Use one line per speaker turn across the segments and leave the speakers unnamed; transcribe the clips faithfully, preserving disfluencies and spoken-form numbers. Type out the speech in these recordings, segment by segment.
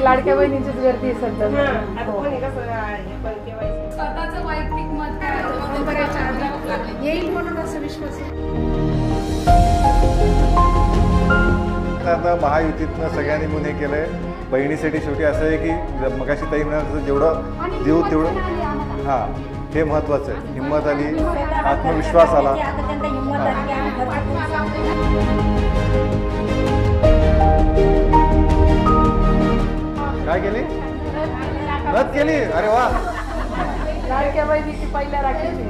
लाडक्या बहिणींचीच गर्दी आहे सध्या.
स्वतःचं वैयक्तिक मत येईल म्हणून असं विश्वास आहे.
आता महायुतीतनं सगळ्यांनी म्हणून हे केलंय. बहिणीसाठी शेवटी असं आहे की मगाशी ताई म्हणाल जेवढं देऊ तेवढं हां हे महत्त्वाचं आहे. हिंमत आली, आत्मविश्वास आला. काय केली? नथ केली. अरे वा.
लाडक्या बहिणीची पहिल्या राखीची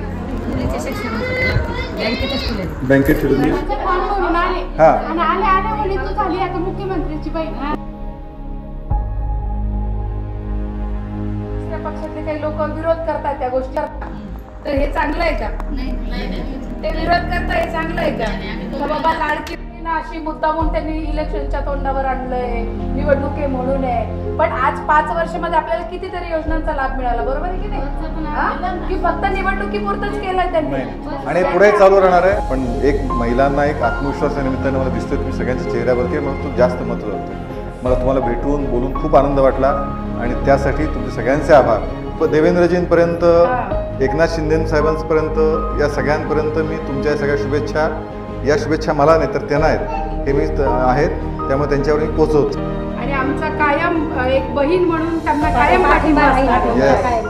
बँकेत ठेवून
आणि आले आले म्हणे तू झाली आता मुख्यमंत्र्याची बहीण.
दुसऱ्या पक्षातले काही लोक विरोध करतात त्या गोष्टी, तर हे चांगलं आहे का? ते विरोध करता हे चांगलं आहे का? बाबा लाडकी अशी मुद्दा म्हणून त्यांनी इलेक्शनच्या तोंडावर आणलंय, निवडणूक म्हणून आहे. पण आज पाच वर्षामध्ये आपल्याला कितीतरी योजनांचा लाभ मिळाला, बरोबर आहे की नाही? की फक्त निवडणुकीपुरतच केलंय त्यांनी
आणि पुढे चालू राहणार आहे. पण एक महिलांना एक आत्मविश्वासाच्या निमित्ताने मला दिसतोय तुम्ही सगळ्यांच्या चेहऱ्यावरती, म्हणून तो जास्त महत्त्व होतं. मला तुम्हाला भेटून बोलून खूप आनंद वाटला आणि त्यासाठी तुमचे सगळ्यांचे आभार. देवेंद्रजींपर्यंत, एकनाथ शिंदे साहेबांपर्यंत, या सगळ्यांपर्यंत मी तुमच्या सगळ्या शुभेच्छा, या शुभेच्छा मला नाही तर त्यांना आहेत हे मी आहेत, त्यामुळे त्यांच्यावर मी पोहोचवतो.
आणि आमचा कायम एक बहीण म्हणून त्यांना कायम पाठिंबा असणार.